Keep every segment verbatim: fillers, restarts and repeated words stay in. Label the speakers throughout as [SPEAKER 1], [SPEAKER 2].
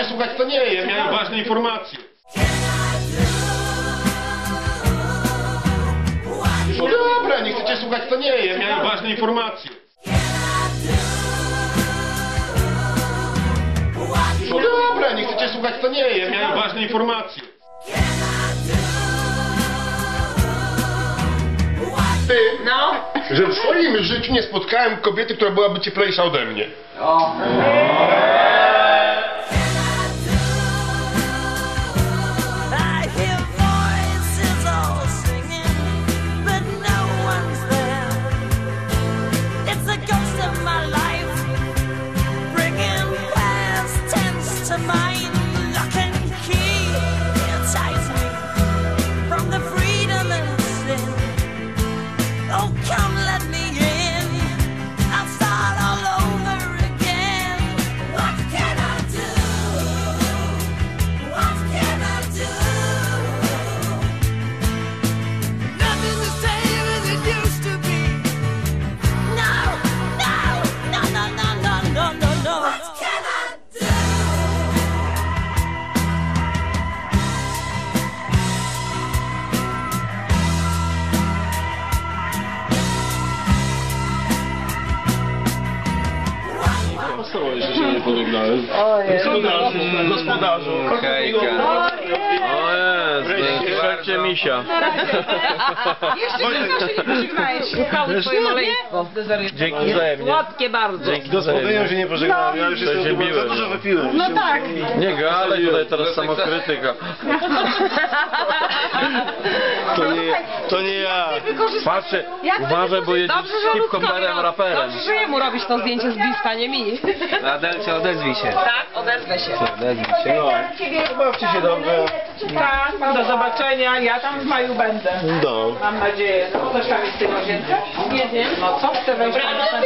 [SPEAKER 1] chcecie słuchać, to nie, ja miałem ważne informacje. No dobra, nie chcecie słuchać, to nie, ja miałem ważne informacje. No dobra, nie chcecie słuchać, to nie, ja miałem ważne informacje. Ty,
[SPEAKER 2] No.
[SPEAKER 1] że w swoim życiu nie spotkałem kobiety, która byłaby cieplejsza ode mnie.
[SPEAKER 2] O.
[SPEAKER 1] Że się nie pożegnałem. Gospodarzu, gospodarzu.
[SPEAKER 3] Hejka. O jest, szepcie misia.
[SPEAKER 2] Jeszcze się nie pożegnałeś. Słuchały twoje maleństwo.
[SPEAKER 3] Dzięki wzajemnie.
[SPEAKER 2] Słodkie bardzo.
[SPEAKER 3] Dzięki
[SPEAKER 1] Gospodynią się nie pożegnałem, ja już
[SPEAKER 3] To się
[SPEAKER 1] jestem
[SPEAKER 3] biłem.
[SPEAKER 1] za dużo wypiłem.
[SPEAKER 2] No tak.
[SPEAKER 3] Nie galej, tutaj teraz samokrytyka.
[SPEAKER 1] To nie, to nie ja.
[SPEAKER 3] Patrzcie, uważaj, bo jedziesz z hip-hoperem, raperem.
[SPEAKER 2] Dobrze, że jemu robisz to zdjęcie z bliska, nie mi.
[SPEAKER 4] Adelcia, odezwij się.
[SPEAKER 2] Tak, odezwę się.
[SPEAKER 4] Odezwij się.
[SPEAKER 1] Bawcie się dobrze.
[SPEAKER 5] Tak, do zobaczenia. Ja tam w maju będę.
[SPEAKER 1] No.
[SPEAKER 5] Mam nadzieję. No, coś tam jest w tym łazience? Nie wiem. No co? Chcę wejść tam na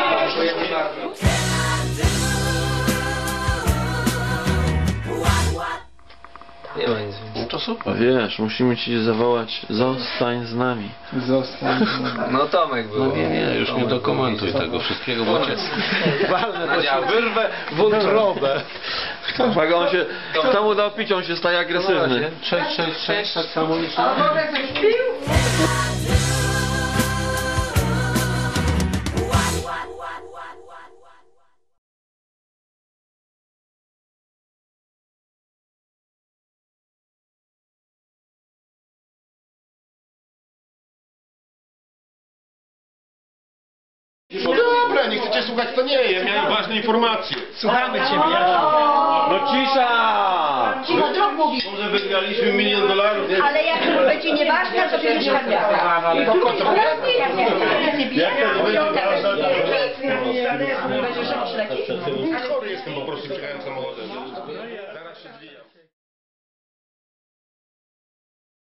[SPEAKER 4] Nie ma nic.
[SPEAKER 1] To super.
[SPEAKER 3] Wiesz, musimy ci zawołać, zostań z nami.
[SPEAKER 4] No Tomek był.
[SPEAKER 3] No nie, nie, już nie dokumentuj tego wszystkiego, bo cię walnę, to się wyrwę wątrobę. Jak on się, kto mu dał pić, on się staje agresywny.
[SPEAKER 4] Cześć, cześć, cześć, tak samo liczy.
[SPEAKER 1] No dobra, nie chcecie słuchać, to nie, ja miałem ważne informacje.
[SPEAKER 5] Słuchamy ciebie, Jasiu.
[SPEAKER 3] No cisza!
[SPEAKER 6] Cicho, co mówi?
[SPEAKER 1] Może wygraliśmy milion dolarów.
[SPEAKER 6] Ale jak to będzie nieważne, to bierzesz karniaka. Bo to jak nie będzie
[SPEAKER 1] Chory jestem, po prostu przyjechałem samochodem.